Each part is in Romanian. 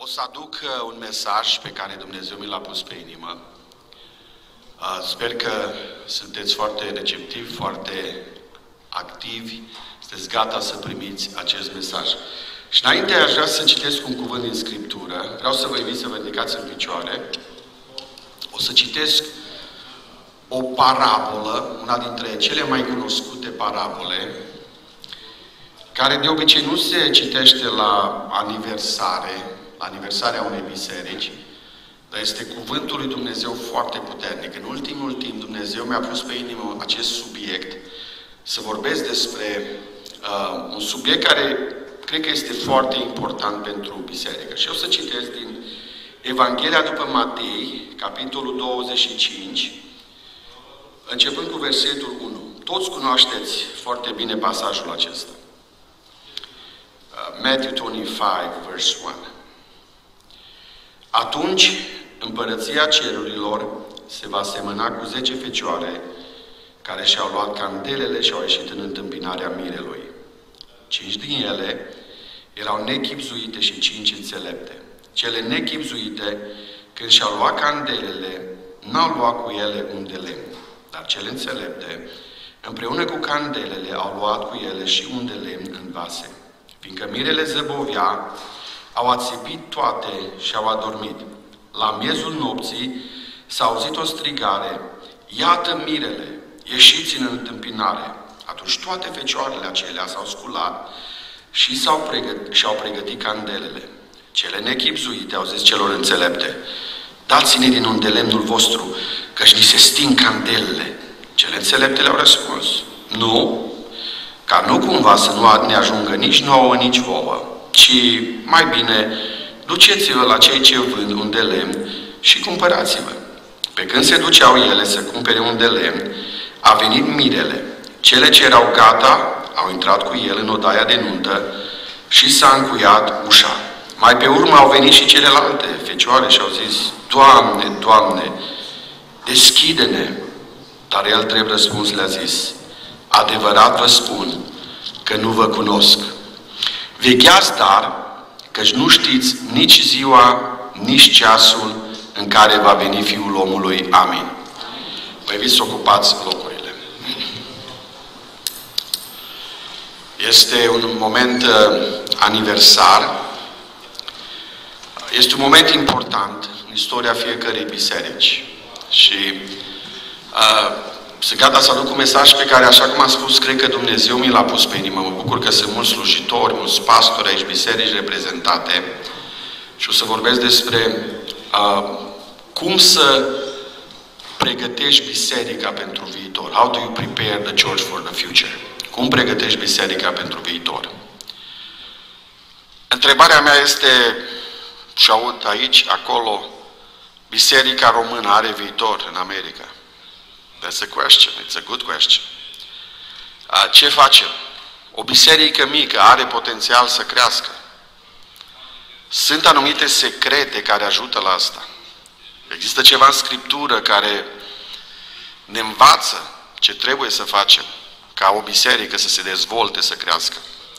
să aduc un mesaj pe care Dumnezeu mi l-a pus pe inimă. Sper că sunteți foarte receptivi, foarte activi, sunteți gata să primiți acest mesaj. Și înainte aș vrea să citesc un cuvânt din Scriptură. Vreau să vă invit să vă ridicați în picioare. O să citesc o parabolă, una dintre cele mai cunoscute parabole, care de obicei nu se citește la aniversarea unei biserici, dar este cuvântul lui Dumnezeu foarte puternic. În ultimul timp Dumnezeu mi-a pus pe inimă acest subiect, să vorbesc despre un subiect care cred că este foarte important pentru biserică. Și o să citesc din Evanghelia după Matei, capitolul 25, începând cu versetul 1. Toți cunoașteți foarte bine pasajul acesta. Matthew 25, verse 1. Atunci, împărăția cerurilor se va semăna cu 10 fecioare care și-au luat candelele și au ieșit în întâmpinarea mirelui. 5 din ele erau nechibzuite și 5 înțelepte. Cele nechibzuite, când și-au luat candelele, n-au luat cu ele un de lemn, dar cele înțelepte, împreună cu candelele, au luat cu ele și un de lemn în vase. Fiindcă mirele zăbovea, au ațipit toate și au adormit. La miezul nopții s-a auzit o strigare: iată mirele, ieșiți în întâmpinare. Atunci toate fecioarele acelea s-au sculat și și-au pregătit candelele. Cele nechibzuite au zis celor înțelepte: dați-ne din unde lemnul vostru, căci ni se sting candelele. Cele înțelepte le-au răspuns: nu, ca nu cumva să nu ne ajungă nici nouă, nici vouă, ci mai bine duceți-vă la cei ce vând un de lemn și cumpărați-vă. Pe când se duceau ele să cumpere un de lemn, a venit mirele. Cele ce erau gata au intrat cu el în odaia de nuntă și s-a încuiat ușa. Mai pe urmă au venit și celelalte fecioare și au zis: Doamne, Doamne, deschide-ne! Dar el drept răspuns le-a zis: adevărat vă spun că nu vă cunosc. Vegheați dar, căci nu știți nici ziua, nici ceasul în care va veni Fiul omului. Amin. Vă invit să ocupați locurile. Este un moment aniversar. Este un moment important în istoria fiecărei biserici. Și sunt gata să aduc un mesaj pe care, așa cum am spus, cred că Dumnezeu mi l-a pus pe inimă. Mă bucur că sunt mulți slujitori, mulți pastori aici, biserici reprezentate. Și o să vorbesc despre cum să pregătești biserica pentru viitor. How do you prepare the church for the future? Cum pregătești biserica pentru viitor? Întrebarea mea este, și aud aici, acolo, biserica română are viitor în America? That's a question. It's a good question. Ce facem? O biserică mică are potențial să crească. Sunt anumite secrete care ajută la asta. Există ceva în Scriptură care ne învață ce trebuie să facem ca o biserică să se dezvolte, să crească.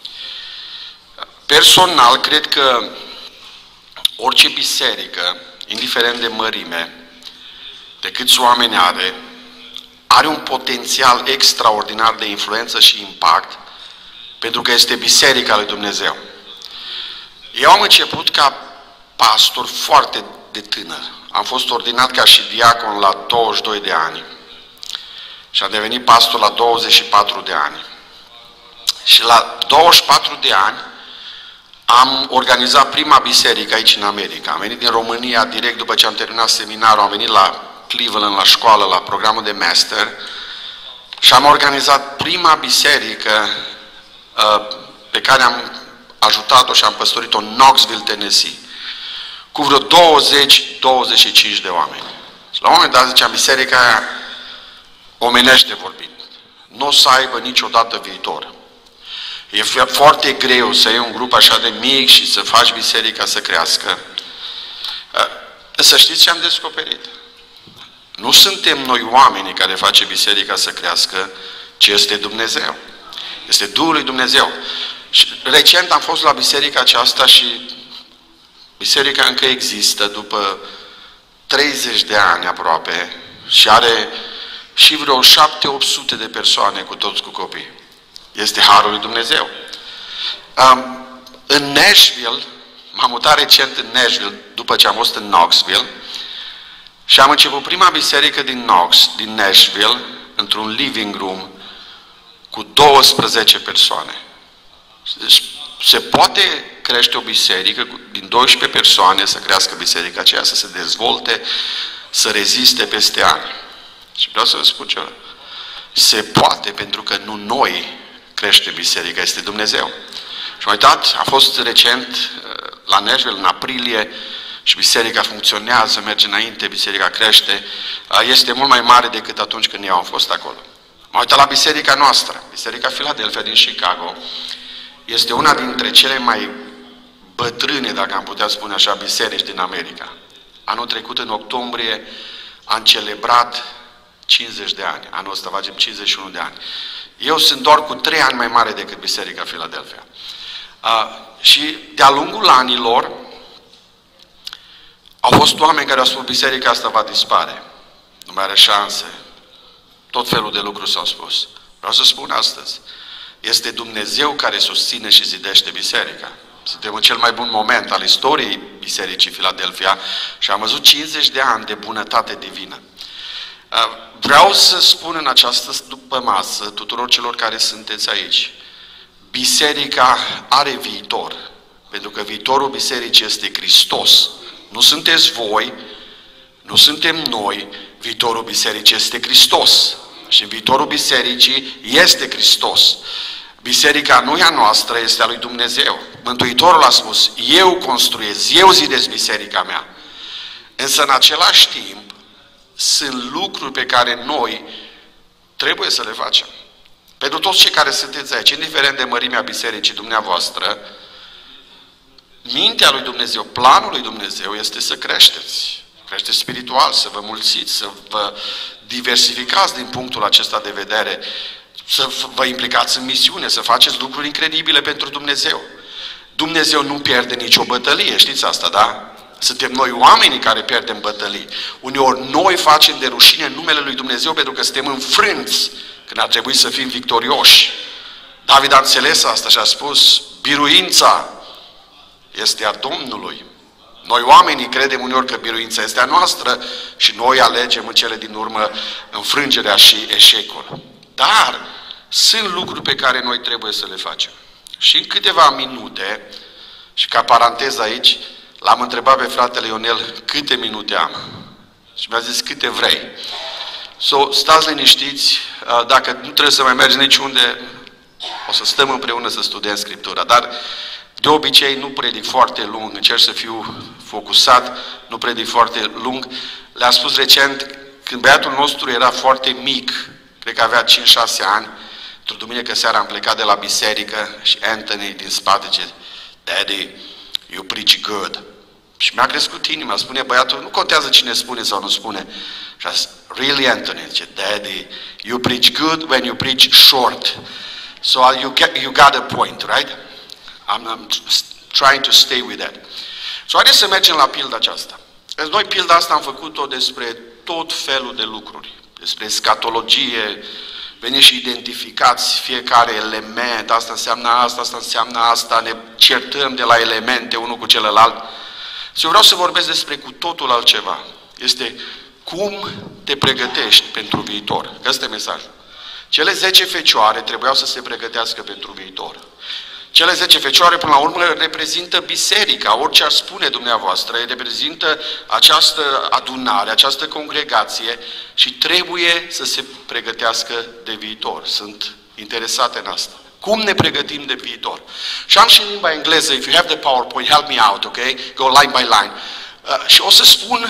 Personal, cred că orice biserică, indiferent de mărime, de câți oameni are un potențial extraordinar de influență și impact, pentru că este biserica lui Dumnezeu. Eu am început ca pastor foarte de tânăr. Am fost ordinat ca și diacon la 22 de ani. Și am devenit pastor la 24 de ani. Și la 24 de ani am organizat prima biserică aici în America. Am venit din România direct după ce am terminat seminarul, am venit la Cleveland, la școală, la programul de master și am organizat prima biserică pe care am ajutat-o și am păstorit-o în Knoxville, Tennessee, cu vreo 20-25 de oameni. Și la un moment dat ziceam, biserica aia, omenește vorbind, nu o să aibă niciodată viitor. E foarte greu să iei un grup așa de mic și să faci biserica să crească. Să știți ce am descoperit? Nu suntem noi oamenii care face biserica să crească, ci este Dumnezeu. Este Duhul lui Dumnezeu. Și recent am fost la biserica aceasta și biserica încă există după 30 de ani aproape și are și vreo 700-800 de persoane cu toți cu copii. Este harul lui Dumnezeu. În Nashville, m-am mutat recent în Nashville după ce am fost în Knoxville și am început prima biserică din Nashville într-un living room cu 12 persoane. Deci se poate crește o biserică din 12 persoane, să crească biserica aceea, să se dezvolte, să reziste peste ani. Și vreau să vă spun ceva. Se poate, pentru că nu noi crește biserica, este Dumnezeu. Și am uitat, a fost recent la Nashville în aprilie și biserica funcționează, merge înainte, biserica crește, este mult mai mare decât atunci când eu am fost acolo. M-am uitat la biserica noastră, Biserica Philadelphia din Chicago. Este una dintre cele mai bătrâne, dacă am putea spune așa, biserici din America. Anul trecut, în octombrie, am celebrat 50 de ani. Anul ăsta facem 51 de ani. Eu sunt doar cu 3 ani mai mare decât Biserica Philadelphia. Și de-a lungul anilor au fost oameni care au spus biserica asta va dispare. Nu mai are șanse. Tot felul de lucruri s-au spus. Vreau să spun astăzi. Este Dumnezeu care susține și zidește biserica. Suntem în cel mai bun moment al istoriei Bisericii Philadelphia și am văzut 50 de ani de bunătate divină. Vreau să spun în această dupămasă tuturor celor care sunteți aici. Biserica are viitor. Pentru că viitorul bisericii este Hristos. Nu sunteți voi, nu suntem noi, viitorul bisericii este Hristos. Și viitorul bisericii este Hristos. Biserica nu e a noastră, este a lui Dumnezeu. Mântuitorul a spus, eu construiesc, eu zidesc biserica mea. Însă în același timp, sunt lucruri pe care noi trebuie să le facem. Pentru toți cei care sunteți aici, indiferent de mărimea bisericii dumneavoastră, mintea lui Dumnezeu, planul lui Dumnezeu este să creșteți. Creșteți spiritual, să vă mulțiți, să vă diversificați din punctul acesta de vedere, să vă implicați în misiune, să faceți lucruri incredibile pentru Dumnezeu. Dumnezeu nu pierde nicio bătălie, știți asta, da? Suntem noi oamenii care pierdem bătălii. Uneori noi facem de rușine în numele lui Dumnezeu pentru că suntem înfrânți când ar trebui să fim victorioși. David a înțeles asta și a spus, biruința este a Domnului. Noi oamenii credem uneori că biruința este a noastră și noi alegem în cele din urmă înfrângerea și eșecul. Dar sunt lucruri pe care noi trebuie să le facem. Și în câteva minute, și ca paranteză aici, l-am întrebat pe fratele Ionel câte minute am. Și mi-a zis câte vrei. Stați liniștiți, dacă nu trebuie să mai mergi niciunde, o să stăm împreună să studiem Scriptura. Dar de obicei nu predic foarte lung, încerc să fiu focusat, nu predic foarte lung. Le-am spus recent, când băiatul nostru era foarte mic, cred că avea 5-6 ani, într-o duminică seara am plecat de la biserică și Anthony din spate zice, Daddy, you preach good. Și mi-a crescut inima, spune băiatul, nu contează cine spune sau nu spune. Și a zis, really Anthony, zice, Daddy, you preach good when you preach short. So you got a point, right? I'm trying to stay with that. So haideți să mergem la pilda aceasta. Noi pilda asta am făcut-o despre tot felul de lucruri. Despre escatologie, veniți și identificați fiecare element, asta înseamnă asta, asta înseamnă asta, ne certăm de la elemente unul cu celălalt. Și eu vreau să vorbesc despre cu totul altceva. Este cum te pregătești pentru viitor. Că ăsta e mesajul. Cele 10 fecioare trebuiau să se pregătească pentru viitor. Cele 10 fecioare, până la urmă, reprezintă biserica, orice ar spune dumneavoastră, reprezintă această adunare, această congregație și trebuie să se pregătească de viitor. Sunt interesate în asta. Cum ne pregătim de viitor? Și am și în limba engleză, if you have the PowerPoint, help me out, ok? Go line by line. Și o să spun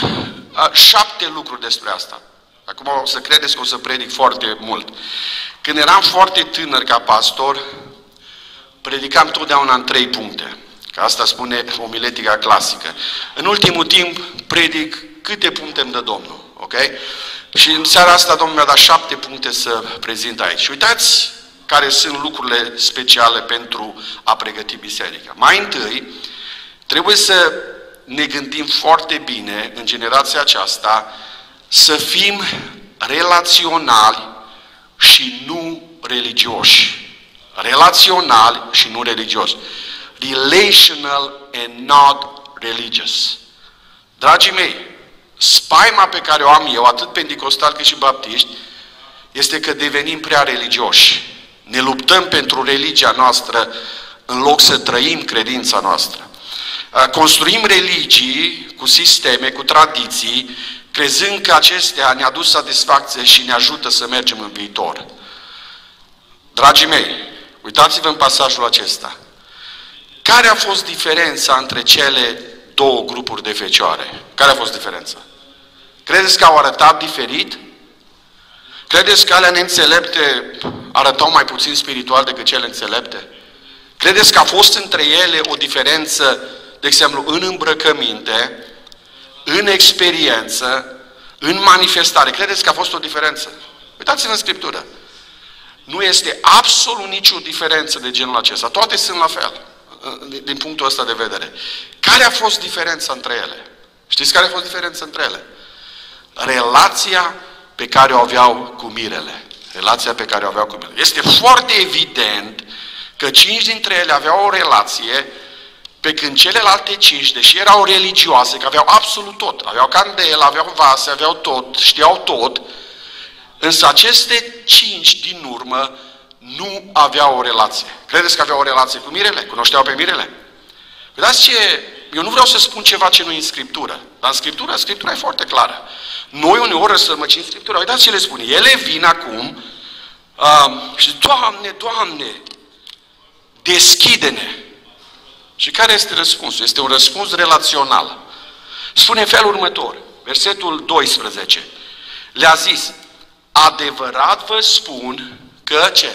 7 lucruri despre asta. Acum o să credeți că o să predic foarte mult. Când eram foarte tânăr ca pastor, predicam totdeauna în 3 puncte. Că asta spune omiletica clasică. În ultimul timp predic câte puncte îmi dă Domnul. Ok? Și în seara asta Domnul mi-a dat 7 puncte să prezint aici. Și uitați care sunt lucrurile speciale pentru a pregăti biserica. Mai întâi, trebuie să ne gândim foarte bine în generația aceasta să fim relaționali și nu religioși. Relaționali și nu religioși. Relational and not religious. Dragii mei, spaima pe care o am eu, atât pentecostal cât și baptiști, este că devenim prea religioși. Ne luptăm pentru religia noastră în loc să trăim credința noastră. Construim religii cu sisteme, cu tradiții, crezând că acestea ne aduc satisfacție și ne ajută să mergem în viitor. Dragii mei, uitați-vă în pasajul acesta. Care a fost diferența între cele două grupuri de fecioare? Care a fost diferența? Credeți că au arătat diferit? Credeți că alea neînțelepte arătau mai puțin spiritual decât cele înțelepte? Credeți că a fost între ele o diferență, de exemplu, în îmbrăcăminte, în experiență, în manifestare? Credeți că a fost o diferență? Uitați-vă în Scriptură. Nu este absolut nicio diferență de genul acesta. Toate sunt la fel, din punctul ăsta de vedere. Care a fost diferența între ele? Știți care a fost diferența între ele? Relația pe care o aveau cu mirele. Relația pe care o aveau cu mirele. Este foarte evident că 5 dintre ele aveau o relație, pe când celelalte 5, deși erau religioase, că aveau absolut tot, aveau candelă, aveau vase, aveau tot, știau tot, însă aceste 5 din urmă nu aveau o relație. Credeți că aveau o relație cu mirele? Cunoșteau pe mirele? Vedeți ce? Eu nu vreau să spun ceva ce nu e în Scriptură, dar în Scriptură, Scriptura e foarte clară. Noi uneori răsărmăcim Scriptura. Uitați ce le spune. Ele vin acum și Doamne, Doamne, deschide-ne. Și care este răspunsul? Este un răspuns relațional. Spune în felul următor, versetul 12. Le-a zis, adevărat vă spun că ce?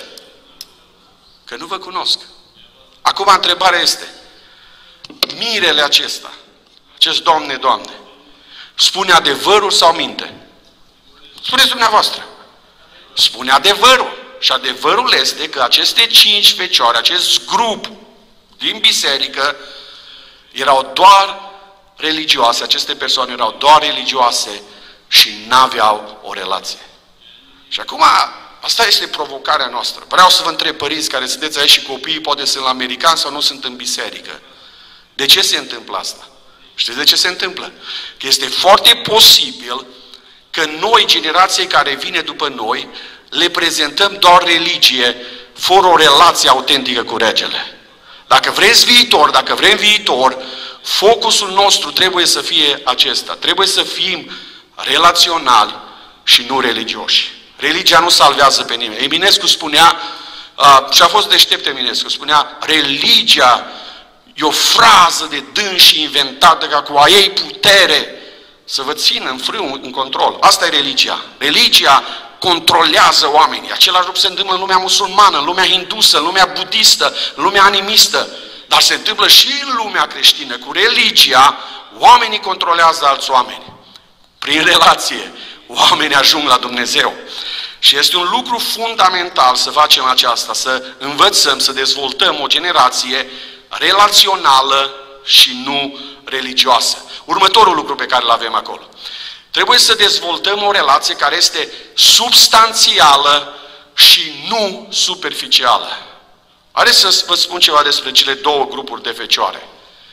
Că nu vă cunosc. Acum întrebarea este, mirele acesta, acest Doamne, Doamne, spune adevărul sau minte? Spuneți dumneavoastră. Spune adevărul. Și adevărul este că aceste 5 fecioare, acest grup din biserică, erau doar religioase. Aceste persoane erau doar religioase și n-aveau o relație. Și acum, asta este provocarea noastră. Vreau să vă întreb, părinți care sunteți aici și copiii, poate sunt americani sau nu sunt în biserică. De ce se întâmplă asta? Știți de ce se întâmplă? Că este foarte posibil că noi, generației care vine după noi, le prezentăm doar religie, fără o relație autentică cu regele. Dacă vreți viitor, dacă vrem viitor, focusul nostru trebuie să fie acesta. Trebuie să fim relaționali și nu religioși. Religia nu salvează pe nimeni. Eminescu spunea, și a fost deștept Eminescu, spunea, religia e o frază de dânsi inventată ca cu a ei putere să vă țină în frâu, în control. Asta e religia. Religia controlează oamenii. Același lucru se întâmplă în lumea musulmană, în lumea hindusă, în lumea budistă, în lumea animistă. Dar se întâmplă și în lumea creștină. Cu religia, oamenii controlează alți oameni. Prin relație, oamenii ajung la Dumnezeu. Și este un lucru fundamental să facem aceasta, să învățăm, să dezvoltăm o generație relațională și nu religioasă. Următorul lucru pe care îl avem acolo. Trebuie să dezvoltăm o relație care este substanțială și nu superficială. Haideți să vă spun ceva despre cele două grupuri de fecioare.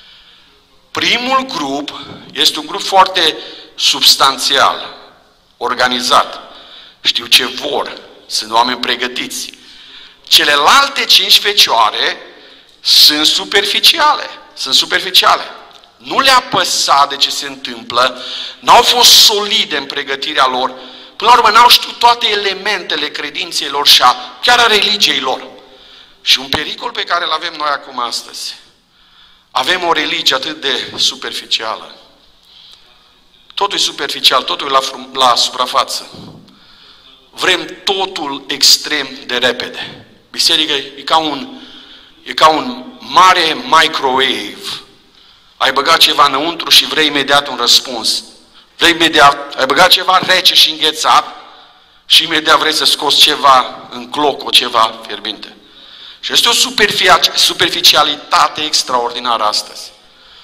Primul grup este un grup foarte substanțial, organizat. Știu ce vor, sunt oameni pregătiți. Celelalte 5 fecioare sunt superficiale. Sunt superficiale. Nu le-a păsat de ce se întâmplă, n-au fost solide în pregătirea lor, până la urmă n-au știut toate elementele credinței lor și chiar a religiei lor. Și un pericol pe care îl avem noi acum astăzi. Avem o religie atât de superficială. Totul e superficial, totul e la suprafață. Vrem totul extrem de repede. Biserica e ca un mare microwave. Ai băgat ceva înăuntru și vrei imediat un răspuns. Ai băgat ceva rece și înghețat și imediat vrei să scoți ceva în cloc, o ceva fierbinte. Și este o superficialitate extraordinară astăzi.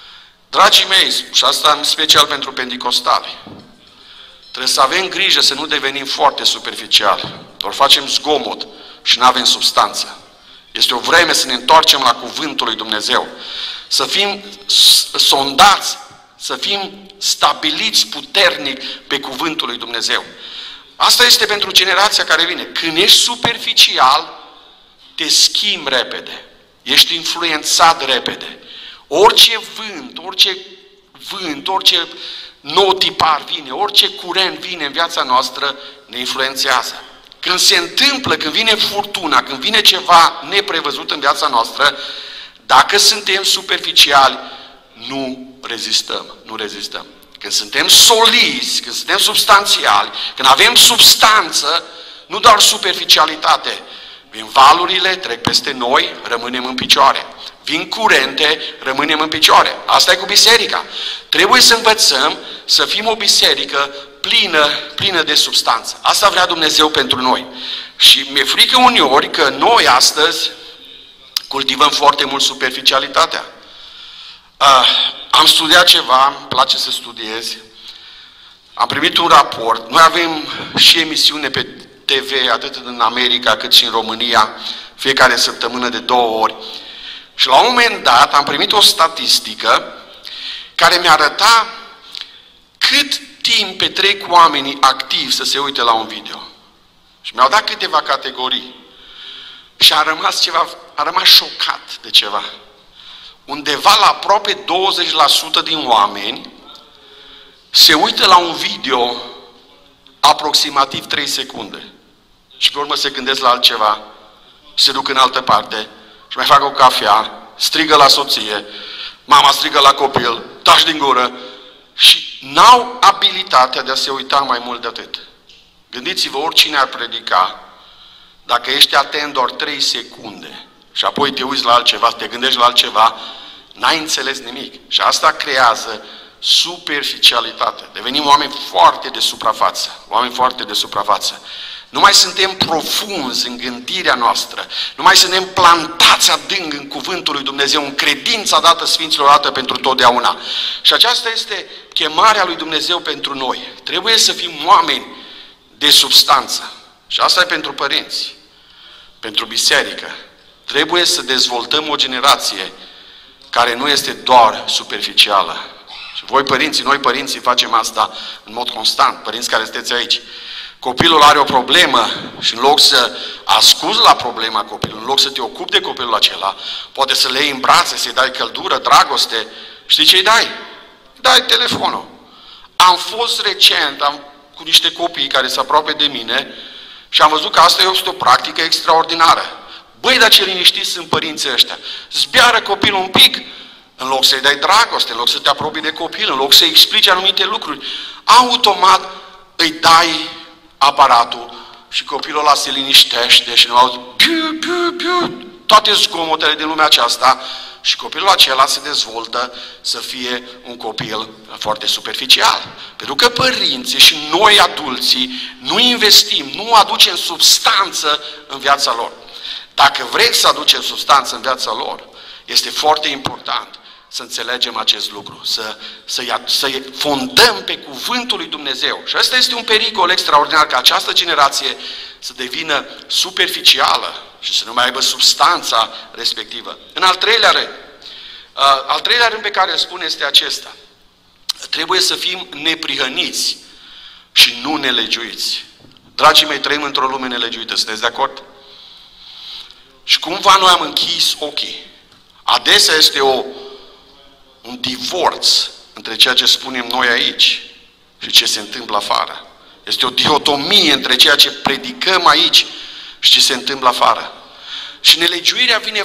Dragii mei, și asta în special pentru penticostali, trebuie să avem grijă să nu devenim foarte superficiali. Doar facem zgomot și nu avem substanță. Este o vreme să ne întoarcem la Cuvântul lui Dumnezeu. Să fim sondați, să fim stabiliți puternic pe Cuvântul lui Dumnezeu. Asta este pentru generația care vine. Când ești superficial, te schimbi repede. Ești influențat repede. Orice vânt, orice nou tipar vine, orice curent vine în viața noastră, ne influențează. Când se întâmplă, când vine furtuna, când vine ceva neprevăzut în viața noastră, dacă suntem superficiali, nu rezistăm. Când suntem solizi, când suntem substanțiali, când avem substanță, nu doar superficialitate. Vin valurile, trec peste noi, rămânem în picioare. Vin curente, rămânem în picioare. Asta e cu biserica. Trebuie să învățăm să fim o biserică plină de substanță. Asta vrea Dumnezeu pentru noi. Și mi-e frică uneori că noi astăzi cultivăm foarte mult superficialitatea. Am studiat ceva, îmi place să studiez. Am primit un raport. Noi avem și emisiune pe TV, atât în America cât și în România, fiecare săptămână de 2 ori. Și la un moment dat am primit o statistică care mi-arăta cât timp petrec oamenii activi să se uite la un video. Și mi-au dat câteva categorii. Și am rămas șocat de ceva. Undeva la aproape 20% din oameni se uită la un video aproximativ 3 secunde. Și pe urmă se gândesc la altceva, se duc în altă parte și mai fac o cafea, strigă la soție, mama strigă la copil, taci din gură și n-au abilitatea de a se uita mai mult de atât. Gândiți-vă, oricine ar predica, dacă ești atent doar 3 secunde și apoi te uiți la altceva, te gândești la altceva, n-ai înțeles nimic. Și asta creează superficialitate. Devenim oameni foarte de suprafață. Nu mai suntem profunzi în gândirea noastră. Nu mai suntem plantați adânc în Cuvântul lui Dumnezeu, în credința dată Sfinților, dată pentru totdeauna. Și aceasta este chemarea lui Dumnezeu pentru noi. Trebuie să fim oameni de substanță. Și asta e pentru părinți, pentru biserică. Trebuie să dezvoltăm o generație care nu este doar superficială. Și voi părinții, noi părinții facem asta în mod constant, părinți care sunteți aici. Copilul are o problemă și în loc să asculți la problema copilului, în loc să te ocupi de copilul acela, poate să le iei în brațe, să-i dai căldură, dragoste. Știi ce îi dai? Dai telefonul. Am fost recent cu niște copii care se apropie de mine și am văzut că asta este o practică extraordinară. Băi, dar ce liniștiți sunt părinții ăștia. Zbiară copilul un pic, în loc să-i dai dragoste, în loc să te apropii de copil, în loc să-i explici anumite lucruri, automat îi dai aparatul și copilul ăla se liniștește și nu auzi toate zgomotele din lumea aceasta și copilul acela se dezvoltă să fie un copil foarte superficial. Pentru că părinții și noi adulții nu investim, nu aducem substanță în viața lor. Dacă vreți să aducem substanță în viața lor, este foarte important să înțelegem acest lucru, să fondăm pe Cuvântul lui Dumnezeu. Și ăsta este un pericol extraordinar, ca această generație să devină superficială și să nu mai aibă substanța respectivă. În al treilea rând pe care îl spun este acesta. Trebuie să fim neprihăniți și nu nelegiuiți. Dragii mei, trăim într-o lume nelegiuită, sunteți de acord? Și cumva noi am închis ochii. Adesea este un divorț între ceea ce spunem noi aici și ce se întâmplă afară. Este o dihotomie între ceea ce predicăm aici și ce se întâmplă afară. Și nelegiuirea vine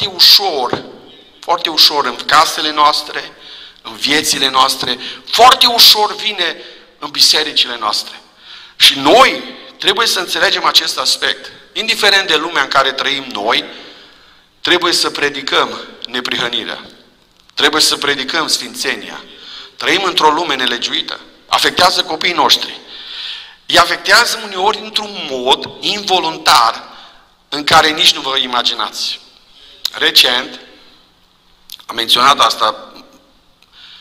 foarte ușor în casele noastre, în viețile noastre, foarte ușor vine în bisericile noastre. Și noi trebuie să înțelegem acest aspect. Indiferent de lumea în care trăim noi, trebuie să predicăm neprihănirea. Trebuie să predicăm sfințenia. Trăim într-o lume nelegiuită. Afectează copiii noștri. Îi afectează uneori într-un mod involuntar în care nici nu vă imaginați. Recent, am menționat asta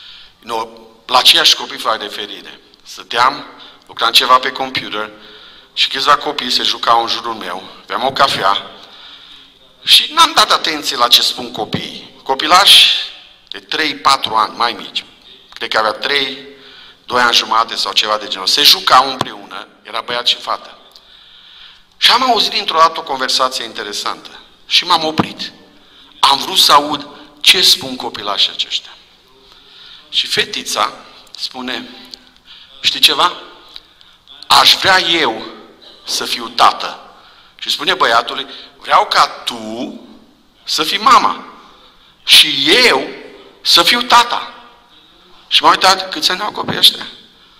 La aceiași copii fac referire. Stăteam, lucram ceva pe computer și câțiva copii se jucau în jurul meu. Aveam o cafea și n-am dat atenție la ce spun copiii. Copilași de 3-4 ani, mai mici. Cred că avea 2 ani jumate sau ceva de genul. Se jucau împreună, era băiat și fată. Și am auzit dintr-o dată o conversație interesantă. Și m-am oprit. Am vrut să aud ce spun copilașii aceștia. Și fetița spune, știi ceva? Aș vrea eu să fiu tată. Și spune băiatului, vreau ca tu să fii mama. Și eu să fiu tata. Și m-am uitat, câți ani au copiii ăștia?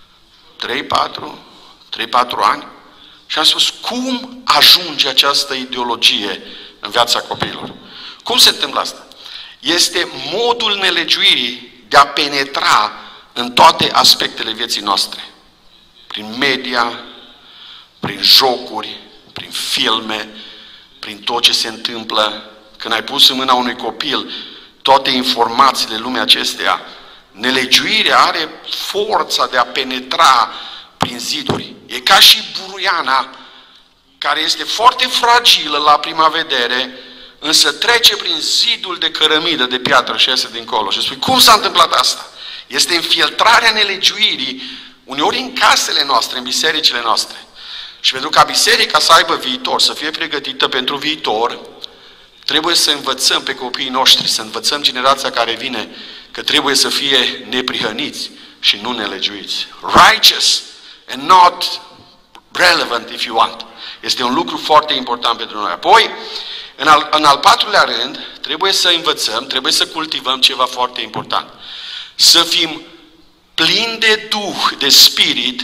3-4 ani. Și am spus, cum ajunge această ideologie în viața copiilor? Cum se întâmplă asta? Este modul nelegiuirii de a penetra în toate aspectele vieții noastre. Prin media, prin jocuri, prin filme, prin tot ce se întâmplă. Când ai pus în mâna unui copil toate informațiile lumii acesteia, nelegiuirea are forța de a penetra prin ziduri. E ca și buruiana, care este foarte fragilă la prima vedere, însă trece prin zidul de cărămidă, de piatră și iese dincolo. Și spui, cum s-a întâmplat asta? Este infiltrarea nelegiuirii, uneori în casele noastre, în bisericile noastre. Și pentru ca biserica să aibă viitor, să fie pregătită pentru viitor, trebuie să învățăm pe copiii noștri, să învățăm generația care vine, că trebuie să fie neprihăniți și nu nelegiuiți. Righteous and not relevant, if you want. Este un lucru foarte important pentru noi. Apoi, în al patrulea rând, trebuie să învățăm, trebuie să cultivăm ceva foarte important. Să fim plini de Duh, de Spirit,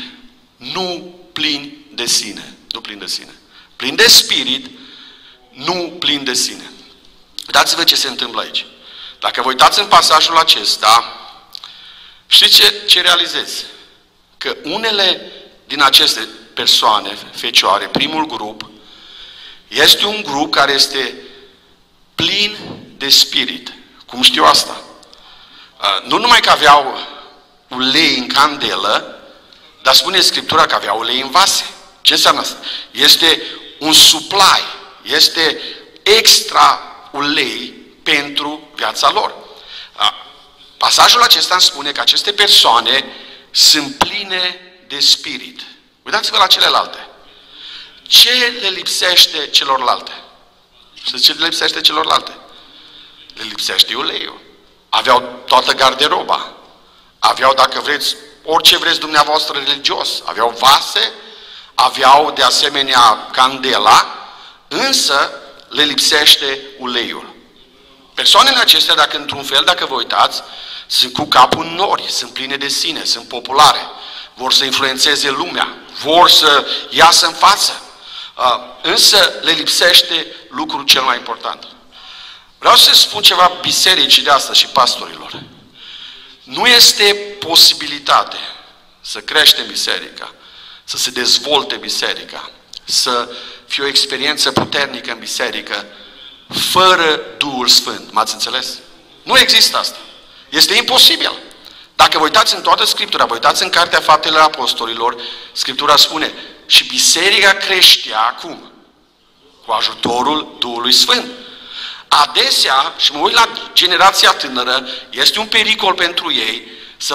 nu plini de sine. Nu plini de sine. Plini de Spirit, nu plini de sine. Dați-vă ce se întâmplă aici. Dacă vă uitați în pasajul acesta, știți ce realizezi? Că unele din aceste persoane, fecioare, primul grup, este un grup care este plin de spirit. Cum știu asta? Nu numai că aveau ulei în candelă, dar spune Scriptura că aveau ulei în vase. Ce înseamnă asta? Este un supply, este extra ulei pentru viața lor. Pasajul acesta îmi spune că aceste persoane sunt pline de spirit. Uitați-vă la celelalte. Ce le lipsește celorlalte? Știți ce le lipsește celorlalte? Le lipsește uleiul. Aveau toată garderoba. Aveau, dacă vreți, orice vreți dumneavoastră religios. Aveau vase, aveau de asemenea candela, însă le lipsește uleiul. Persoanele acestea, dacă într-un fel, dacă vă uitați, sunt cu capul în nori, sunt pline de sine, sunt populare, vor să influențeze lumea, vor să iasă în față. Însă le lipsește lucrul cel mai important. Vreau să spun ceva bisericii de astăzi și pastorilor. Nu este posibilitate să creștem biserica, să se dezvolte biserica, să fie o experiență puternică în biserică, fără Duhul Sfânt. M-ați înțeles? Nu există asta. Este imposibil. Dacă vă uitați în toată Scriptura, vă uitați în Cartea Faptele Apostolilor, Scriptura spune, și biserica creștea cum? Cu ajutorul Duhului Sfânt. Adesea, și mă uit la generația tânără, este un pericol pentru ei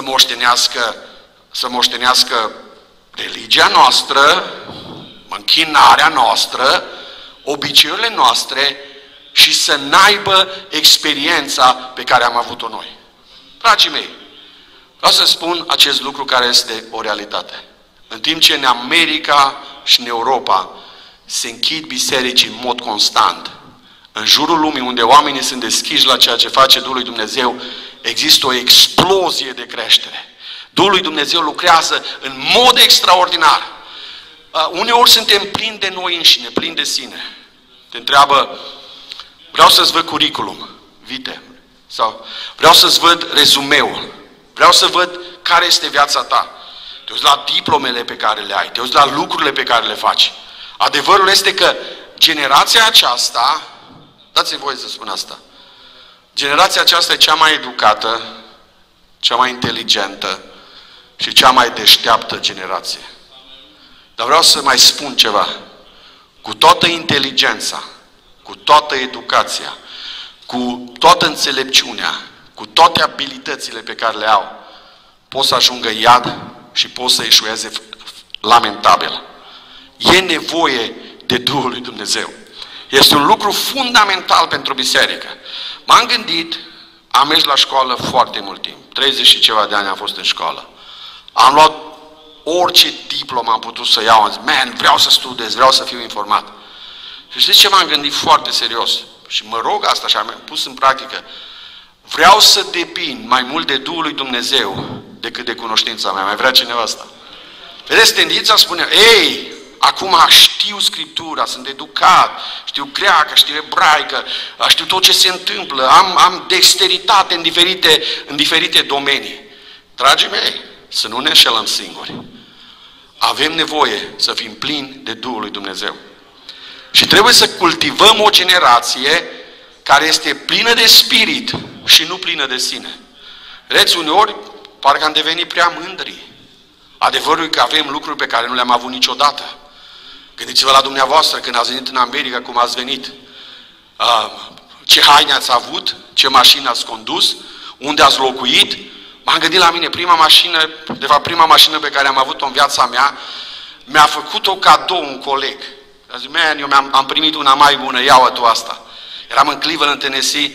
să moștenească religia noastră, închinarea noastră, obiceiurile noastre și să n-aibă experiența pe care am avut-o noi. Dragii mei, vreau să spun acest lucru care este o realitate. În timp ce în America și în Europa se închid biserici în mod constant, în jurul lumii unde oamenii sunt deschiși la ceea ce face Duhul lui Dumnezeu, există o explozie de creștere. Duhul lui Dumnezeu lucrează în mod extraordinar. Uneori suntem plini de noi înșine, plini de sine. Te întreabă, vreau să-ți văd curriculum, vite, sau vreau să-ți văd rezumeul, vreau să văd care este viața ta. Te uiți la diplomele pe care le ai, te uiți la lucrurile pe care le faci. Adevărul este că generația aceasta, dați-mi voie să spun asta, generația aceasta e cea mai educată, cea mai inteligentă și cea mai deșteaptă generație. Dar vreau să mai spun ceva. Cu toată inteligența, cu toată educația, cu toată înțelepciunea, cu toate abilitățile pe care le au, pot să ajungă iad și pot să eșueze lamentabil. E nevoie de Duhul lui Dumnezeu. Este un lucru fundamental pentru biserică. M-am gândit, am mers la școală foarte mult timp. 30 și ceva de ani am fost în școală. Am luat orice diplomă am putut să iau. Am zis, man, vreau să studiez, vreau să fiu informat. Și știți ce m-am gândit foarte serios? Și mă rog asta și am pus în practică. Vreau să depind mai mult de Duhul lui Dumnezeu decât de cunoștința mea. Mai vrea cineva asta? Vedeți, tendința spune, ei, acum știu Scriptura, sunt educat, știu greacă, știu ebraică, știu tot ce se întâmplă, am dexteritate în diferite domenii. Dragii mei, să nu ne înșelăm singuri. Avem nevoie să fim plini de Duhul lui Dumnezeu. Și trebuie să cultivăm o generație care este plină de spirit și nu plină de sine. Vedeți, uneori, parcă am devenit prea mândri. Adevărul e că avem lucruri pe care nu le-am avut niciodată. Gândiți-vă la dumneavoastră când ați venit în America, cum ați venit. Ce haine ați avut, ce mașină ați condus, unde ați locuit. M-am gândit la mine, prima mașină pe care am avut-o în viața mea, mi-a făcut-o cadou un coleg. A zis, man, eu am primit una mai bună, ia-o tu asta. Eram în Cleveland, Tennessee,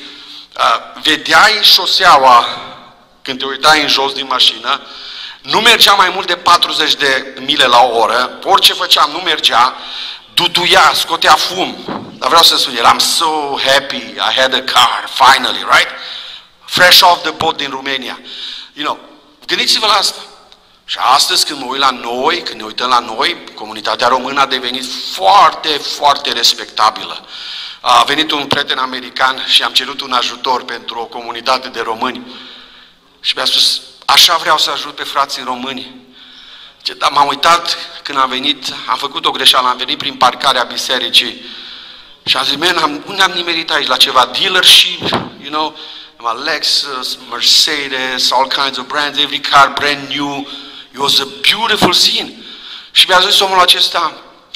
vedeai șoseaua când te uitai în jos din mașină, nu mergea mai mult de 40 de mile la oră, orice făceam nu mergea, duduia, scotea fum. Dar vreau să spun, eram so happy, I had a car, finally, right? Fresh off the boat din România. You know, gândiți-vă la asta. Și astăzi când mă uit la noi, când ne uităm la noi, comunitatea română a devenit foarte, foarte respectabilă. A venit un prieten american și am cerut un ajutor pentru o comunitate de români. Și mi-a spus, așa vreau să ajut pe frații români. Dar m-am uitat când am venit, am făcut o greșeală, am venit prin parcarea bisericii și am zis, man, unde am nimerit aici? La ceva dealership, you know, Lexus, Mercedes, all kinds of brands, every car brand new. It was a beautiful scene. Și mi-a zis omul acesta,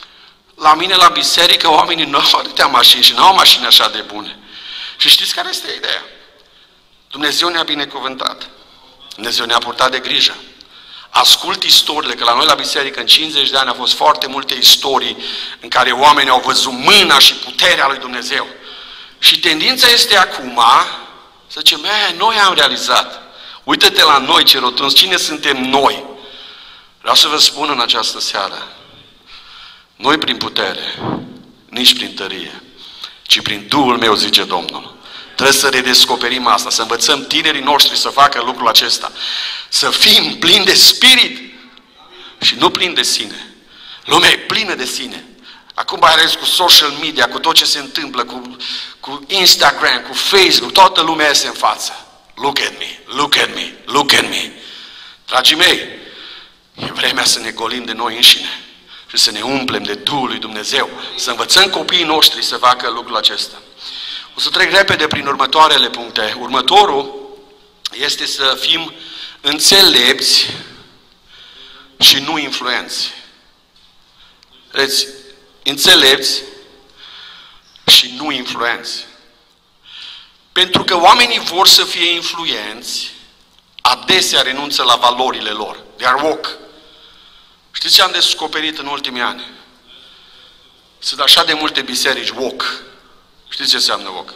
la mine la biserică oamenii nu au atâtea mașini și nu au mașini așa de bune. Și știți care este ideea? Dumnezeu ne-a binecuvântat. Dumnezeu ne-a purtat de grijă. Ascult istoriile, că la noi la biserică în 50 de ani au fost foarte multe istorii în care oamenii au văzut mâna și puterea lui Dumnezeu. Și tendința este acum să zicem, noi am realizat. Uită-te la noi ce rotunzi, cine suntem noi? Vreau să vă spun în această seară, noi prin putere, nici prin tărie, ci prin Duhul meu, zice Domnul. Trebuie să redescoperim asta, să învățăm tinerii noștri să facă lucrul acesta. Să fim plini de spirit și nu plini de sine. Lumea e plină de sine. Acum mai ales cu social media, cu tot ce se întâmplă, cu Instagram, cu Facebook, toată lumea este în față. Look at me, look at me, look at me. Dragii mei, e vremea să ne golim de noi înșine și să ne umplem de Duhul lui Dumnezeu, să învățăm copiii noștri să facă lucrul acesta. O să trec repede prin următoarele puncte. Următorul este să fim înțelepți și nu influenți. Vedeți, înțelepți și nu influenți. Pentru că oamenii vor să fie influenți, adesea renunță la valorile lor. They are woke. Știți ce am descoperit în ultimii ani? Sunt așa de multe biserici woke. Știți ce înseamnă woke?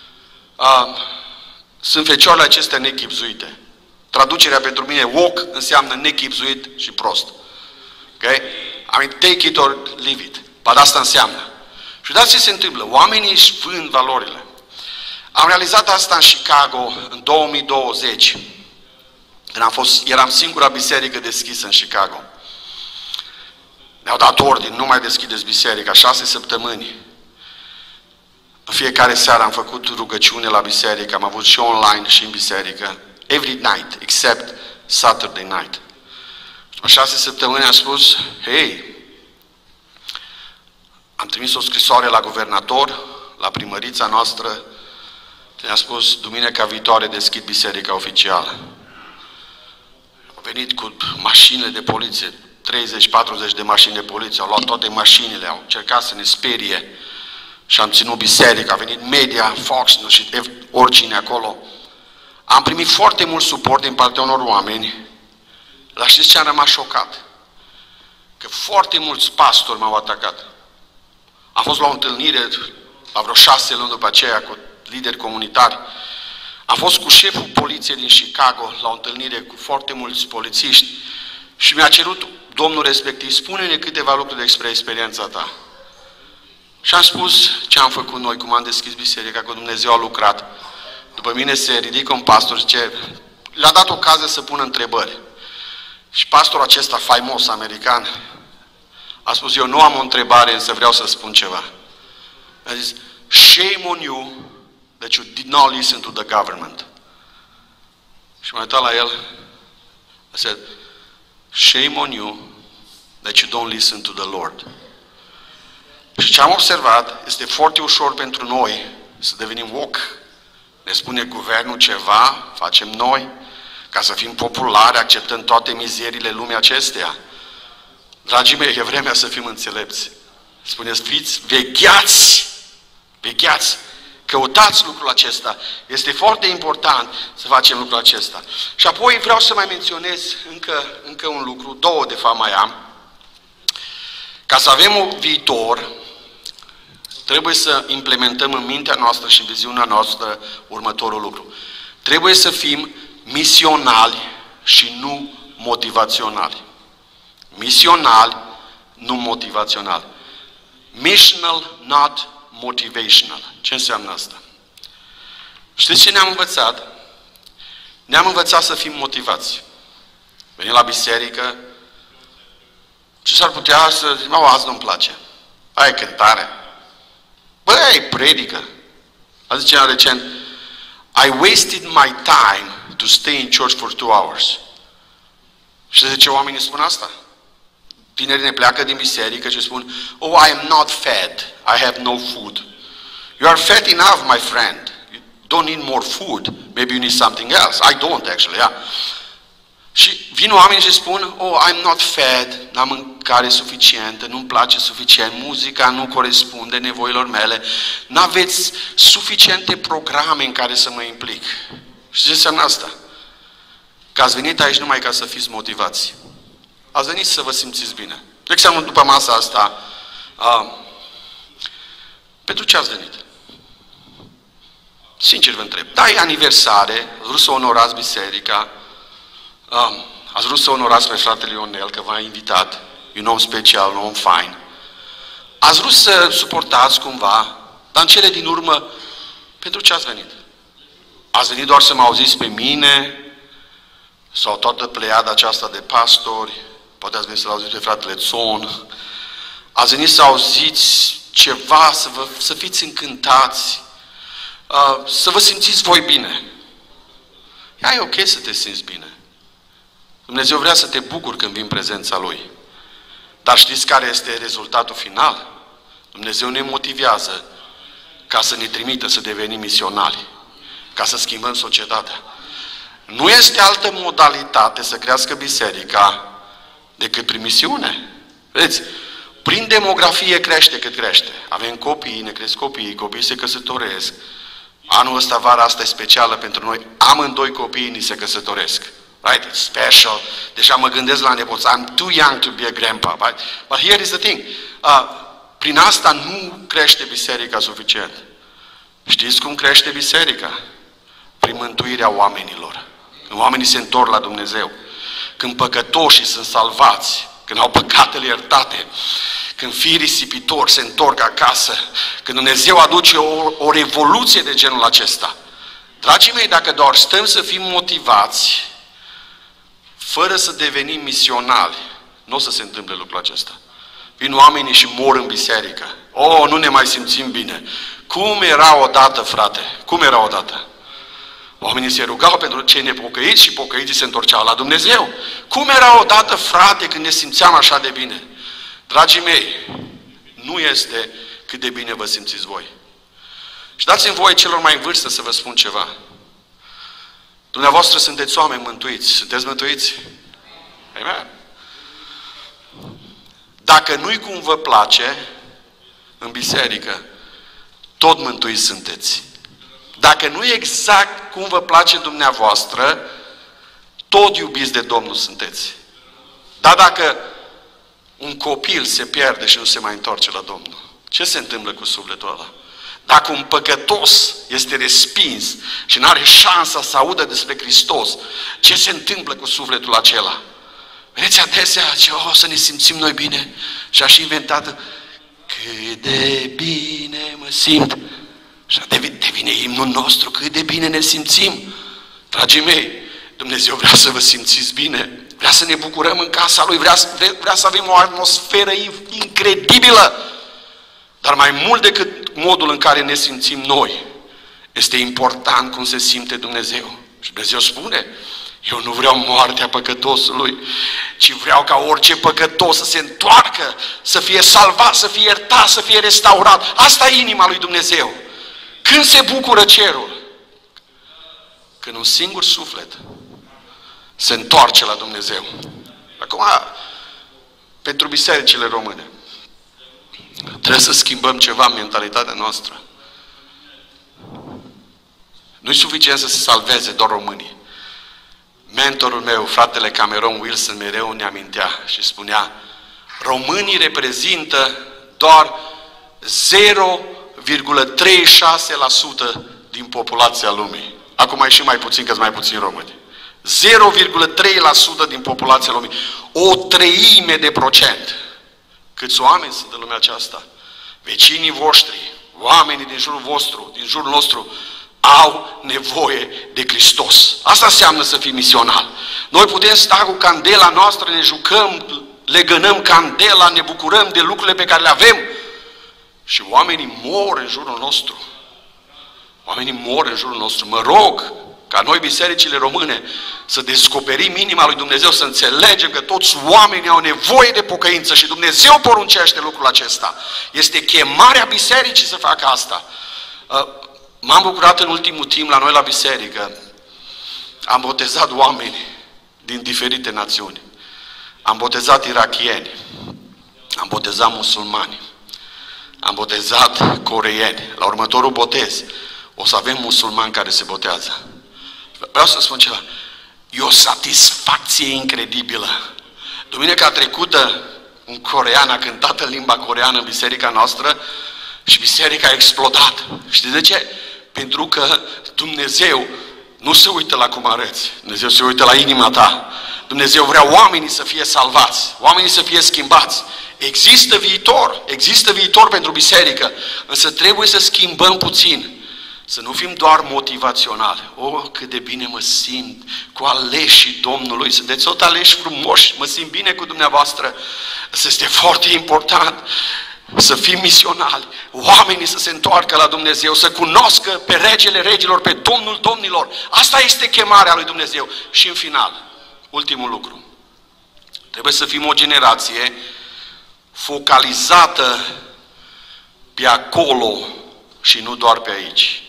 Sunt fecioarele acestea nechipzuite. Traducerea pentru mine woke înseamnă nechipzuit și prost. Ok? I mean, take it or leave it. Dar asta înseamnă. Și uitați ce se întâmplă. Oamenii își vând valorile. Am realizat asta în Chicago în 2020. Când eram singura biserică deschisă în Chicago. Ne-au dat ordin, nu mai deschideți biserica, 6 săptămâni. În fiecare seară am făcut rugăciune la biserică, am avut și online și în biserică. Every night, except Saturday night. Și după 6 săptămâni am spus, hei, am trimis o scrisoare la guvernator, la primărița noastră, le-am spus, duminica viitoare deschid biserica oficială. venit cu mașinile de poliție, 30-40 de mașini de poliție, au luat toate mașinile, au încercat să ne sperie și am ținut biserica, a venit media, Fox și oricine acolo. Am primit foarte mult suport din partea unor oameni, dar știți ce am rămas șocat? Că foarte mulți pastori m-au atacat. Am fost la o întâlnire, la vreo 6 luni după aceea, cu lideri comunitari. Am fost cu șeful poliției din Chicago la o întâlnire cu foarte mulți polițiști și mi-a cerut domnul respectiv, spune-ne câteva lucruri despre experiența ta. Și am spus ce am făcut noi, cum am deschis biserica, că Dumnezeu a lucrat. După mine se ridică un pastor și zice, le-a dat ocazie să pună întrebări. Și pastorul acesta faimos american a spus, eu nu am o întrebare, însă vreau să spun ceva. A zis, shame on you that you did not listen to the government. Și m-am uitat la el, a said, shame on you that you don't listen to the Lord. Și ce am observat, este foarte ușor pentru noi să devenim woke. Ne spune guvernul ceva, facem noi, ca să fim populari, acceptăm toate mizeriile lumii acesteia. Dragii mei, e vremea să fim înțelepți. Spuneți, fiți vegheați, vegheați, căutați lucrul acesta. Este foarte important să facem lucrul acesta. Și apoi vreau să mai menționez încă un lucru, două de fapt mai am. Ca să avem un viitor, trebuie să implementăm în mintea noastră și viziunea noastră următorul lucru. Trebuie să fim misionali și nu motivaționali. Misionali, nu motivaționali. Missional, not motivational. Ce înseamnă asta? Știți ce ne-am învățat? Ne-am învățat să fim motivați. Venim la biserică și s-ar putea să zic, azi nu-mi place. Aia e cântare. Băi, predică. A zis cineva recent, I wasted my time to stay in church for 2 hours. Și de ce oamenii spun asta? Tinerii ne pleacă din biserică și spun, oh, I am not fed, I have no food. You are fed enough, my friend. You don't need more food. Maybe you need something else. I don't, actually, yeah. Și vin oamenii și spun, oh, I'm not fed, n-am mâncare suficientă, nu-mi place suficient, muzica nu corespunde nevoilor mele, n-aveți suficiente programe în care să mă implic. Și ce înseamnă asta? Că ați venit aici numai ca să fiți motivați. Ați venit să vă simțiți bine. De exemplu, după masa asta, pentru ce ați venit? Sincer vă întreb. Da, e aniversare, ați vrut să onorați biserica, ați vrut să onorați pe fratele Ionel, că v-a invitat, e un om special, un om fain. Ați vrut să suportați cumva, dar în cele din urmă, pentru ce ați venit? Ați venit doar să mă auziți pe mine, sau toată pleiada aceasta de pastori, poate ați venit să-l auziți pe fratele Țon, ați venit să auziți ceva, să fiți încântați, să vă simțiți voi bine. E ok să te simți bine. Dumnezeu vrea să te bucuri când vii în prezența Lui. Dar știți care este rezultatul final? Dumnezeu ne motivează ca să ne trimită să devenim misionari, ca să schimbăm societatea. Nu este altă modalitate să crească biserica decât prin misiune. Vedeți, prin demografie crește cât crește. Avem copii, ne cresc copiii se căsătoresc. Anul ăsta, vara asta e specială pentru noi. Amândoi copiii ni se căsătoresc. Right? It's special. Deja mă gândesc la nepoți. I'm too young to be a grandpa. Right? But here is the thing. Prin asta nu crește biserica suficient. Știți cum crește biserica? Prin mântuirea oamenilor. Când oamenii se întorc la Dumnezeu. Când păcătoșii sunt salvați. Când au păcatele iertate. Când fiii risipitori se întorc acasă. Când Dumnezeu aduce o revoluție de genul acesta. Dragii mei, dacă doar stăm să fim motivați, fără să devenim misionari, nu o să se întâmple lucrul acesta. Vin oamenii și mor în biserică. Oh, nu ne mai simțim bine. Cum era odată, frate? Cum era odată? Oamenii se rugau pentru cei nepocăiți și pocăiții se întorceau la Dumnezeu. Cum era odată, frate, când ne simțeam așa de bine? Dragii mei, nu este cât de bine vă simțiți voi. Și dați-mi voie celor mai în vârstă să vă spun ceva. Dumneavoastră sunteți oameni mântuiți. Sunteți mântuiți? dacă nu-i cum vă place, în biserică, tot mântuiți sunteți. Dacă nu e exact cum vă place dumneavoastră, tot iubiți de Domnul sunteți. Dar dacă un copil se pierde și nu se mai întoarce la Domnul, ce se întâmplă cu sufletul ăla? Dacă un păcătos este respins și nu are șansa să audă despre Hristos, ce se întâmplă cu sufletul acela? Vedeți, adesea, să ne simțim noi bine. Și așa inventat, cât de bine mă simt. Și devine imnul nostru, cât de bine ne simțim. Dragii mei, Dumnezeu vrea să vă simțiți bine. Vrea să ne bucurăm în casa Lui, vrea să avem o atmosferă incredibilă. Dar mai mult decât modul în care ne simțim noi, este important cum se simte Dumnezeu. Și Dumnezeu spune, eu nu vreau moartea păcătosului, ci vreau ca orice păcătos să se întoarcă, să fie salvat, să fie iertat, să fie restaurat. Asta e inima lui Dumnezeu. Când se bucură cerul? Când un singur suflet se întoarce la Dumnezeu. Acum, pentru bisericile române, trebuie să schimbăm ceva în mentalitatea noastră. Nu-i suficient să se salveze doar românii. Mentorul meu, fratele Cameron Wilson, mereu ne amintea și spunea, românii reprezintă doar 0,36% din populația lumii. Acum e și mai puțin, că-s mai puțini români. 0,3% din populația lumii. O treime de procent. Câți oameni sunt în lumea aceasta? Vecinii voștri, oamenii din jurul vostru, din jurul nostru, au nevoie de Hristos. Asta înseamnă să fii misional. Noi putem sta cu candela noastră, ne jucăm, legănăm candela, ne bucurăm de lucrurile pe care le avem și oamenii mor în jurul nostru. Oamenii mor în jurul nostru. Mă rog ca noi, bisericile române, să descoperim inima lui Dumnezeu, să înțelegem că toți oamenii au nevoie de pocăință și Dumnezeu poruncește lucrul acesta. Este chemarea bisericii să facă asta. M-am bucurat în ultimul timp la noi la biserică. Am botezat oameni din diferite națiuni. Am botezat irakieni, am botezat musulmani, am botezat coreeni. La următorul botez o să avem musulmani care se botează. Vreau să spun ceva. E o satisfacție incredibilă. Duminica trecută, un corean a cântat în limba coreană în biserica noastră și biserica a explodat. Știți de ce? Pentru că Dumnezeu nu se uită la cum arăți. Dumnezeu se uită la inima ta. Dumnezeu vrea oamenii să fie salvați, oamenii să fie schimbați. Există viitor pentru biserică, însă trebuie să schimbăm puțin. Să nu fim doar motivaționali. Cât de bine mă simt cu aleșii Domnului. Sunteți tot aleși frumoși, mă simt bine cu dumneavoastră. Este foarte important să fim misionali. Oamenii să se întoarcă la Dumnezeu, să cunoască pe Regele Regilor, pe Domnul Domnilor. Asta este chemarea lui Dumnezeu. Și în final, ultimul lucru. Trebuie să fim o generație focalizată pe acolo și nu doar pe aici.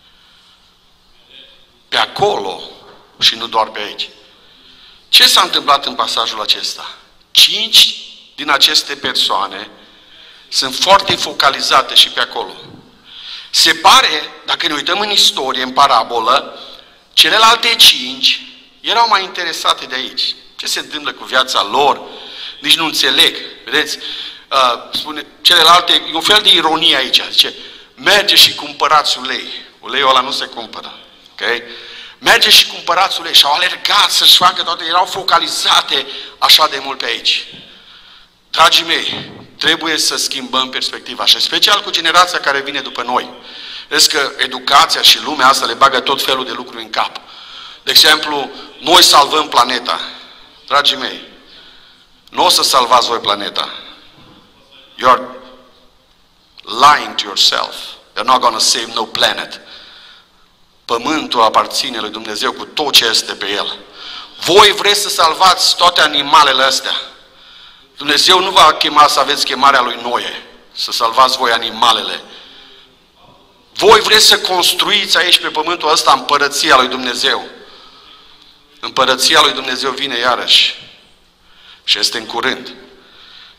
Pe acolo și nu doar pe aici. Ce s-a întâmplat în pasajul acesta? 5 din aceste persoane sunt foarte focalizate și pe acolo. Se pare, dacă ne uităm în istorie, în parabolă, celelalte 5 erau mai interesate de aici. Ce se întâmplă cu viața lor? Nici nu înțeleg. Vedeți? Spune, celelalte, e un fel de ironie aici. Zice, merge și cumpărați ulei. Uleiul ăla nu se cumpără. Okay? Merge și cumpărați ulei. Și au alergat să-și facă toate. Erau focalizate așa de mult pe aici. Dragii mei, trebuie să schimbăm perspectiva. Și special cu generația care vine după noi. Vezi că educația și lumea asta le bagă tot felul de lucruri în cap. De exemplu, noi salvăm planeta. Dragii mei, nu o să salvați voi planeta. You are lying to yourself. You're not going to save no planet. Pământul aparține lui Dumnezeu cu tot ce este pe el. Voi vreți să salvați toate animalele astea. Dumnezeu nu va chema să aveți chemarea lui Noe, să salvați voi animalele. Voi vreți să construiți aici pe pământul ăsta împărăția lui Dumnezeu. Împărăția lui Dumnezeu vine iarăși și este în curând.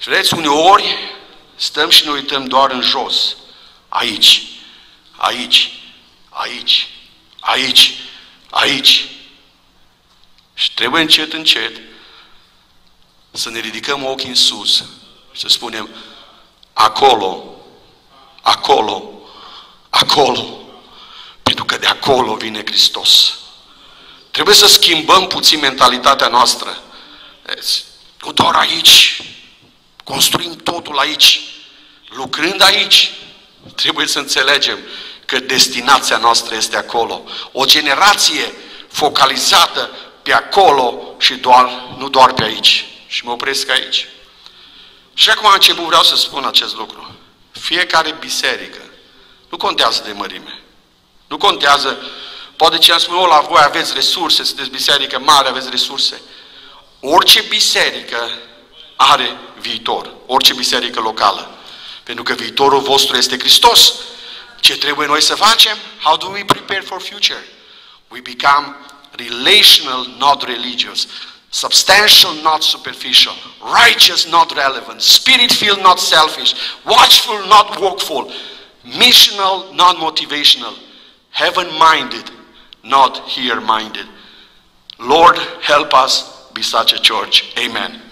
Și vedeți, uneori stăm și ne uităm doar în jos. Aici, aici, aici, aici, aici. Și trebuie încet, încet să ne ridicăm ochii în sus și să spunem acolo, acolo, acolo. Pentru că de acolo vine Hristos. Trebuie să schimbăm puțin mentalitatea noastră. Nu doar aici. Construim totul aici. Lucrând aici, trebuie să înțelegem că destinația noastră este acolo. O generație focalizată pe acolo și nu doar pe aici. Și mă opresc aici. Și acum am început, vreau să spun acest lucru. Fiecare biserică, nu contează de mărime. Nu contează, poate ce am spus, la voi aveți resurse, sunteți biserică mare, aveți resurse. Orice biserică are viitor. Orice biserică locală. Pentru că viitorul vostru este Hristos. Ce trebuie noi să facem? How do we prepare for future? We become relational, not religious. Substantial, not superficial. Righteous, not relevant. Spirit-filled, not selfish. Watchful, not workful. Missional, not motivational. Heaven-minded, not here-minded. Lord, help us be such a church. Amen.